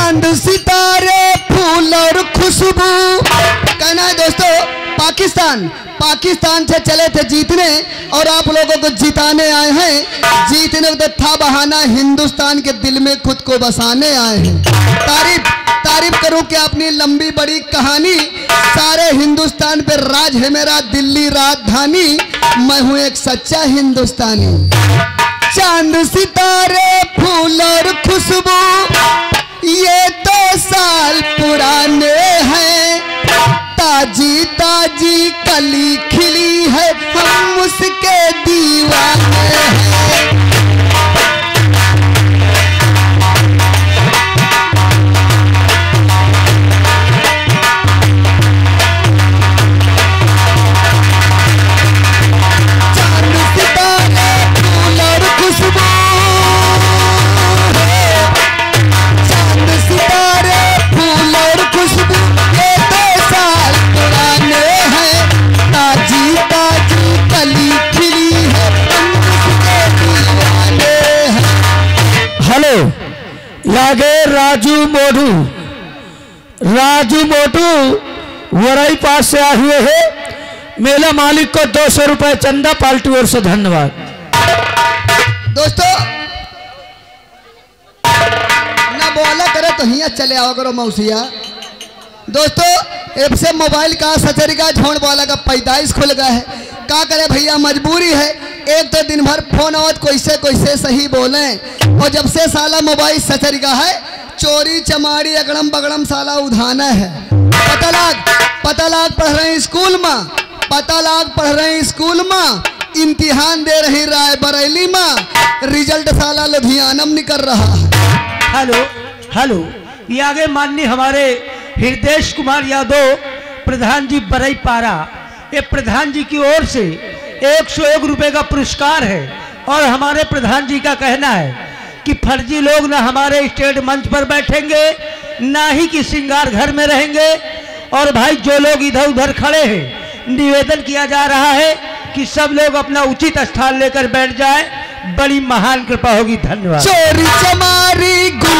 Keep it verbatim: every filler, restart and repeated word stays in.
चांद सितारे फूल और खुशबू। कहना है दोस्तों, पाकिस्तान पाकिस्तान से चले थे जीतने और आप लोगों को जिताने आए हैं। जीतने को था बहाना, हिंदुस्तान के दिल में खुद को बसाने आए हैं। तारीफ तारीफ करूं कि अपनी लंबी बड़ी कहानी, सारे हिंदुस्तान पे राज है मेरा, दिल्ली राजधानी, मैं हूं एक सच्चा हिंदुस्तानी। चांद सितारे फूल और खुशबू ये दो साल पुराने हैं, ताजी ताजी कली खिली है, हम उसके दीवाने हैं। लागे राजू मोटू राजू मोटू वराई पास से आए हुए हैं। मेला मालिक को दो सौ रुपए चंदा पार्टी ओर से धन्यवाद। दोस्तों ना बोला करे तो हिया चले आओ करो मौसिया। दोस्तों एब से मोबाइल का सचरी का झोंड वाला का पैदाइश खुल गया है, क्या करे भैया, मजबूरी है। एक तो दिन भर फोन आवत कैसे कैसे सही बोले, और जब से साला मोबाइल सचरी का है, चोरी चमारी अगड़म बगड़म साला उधाना है। पता लाग पता लाग पढ़ रहे हैं स्कूल में, पता लाग पढ़ रहे हैं स्कूल में, इम्तिहान दे रही रायबरेली में, रिजल्ट साला लुधियानम निकल रहा है। हेलो हेलो, ये आगे माननीय हमारे हृदय कुमार यादव प्रधान जी बरई पारा, ये प्रधान जी की ओर से एक सौ एक रुपए का पुरस्कार है। और हमारे प्रधान जी का कहना है कि फर्जी लोग ना हमारे स्टेट मंच पर बैठेंगे, ना ही कि श्रृंगार घर में रहेंगे। और भाई जो लोग इधर उधर खड़े हैं, निवेदन किया जा रहा है कि सब लोग अपना उचित स्थान लेकर बैठ जाए, बड़ी महान कृपा होगी। धन्यवाद। चोरी चमारी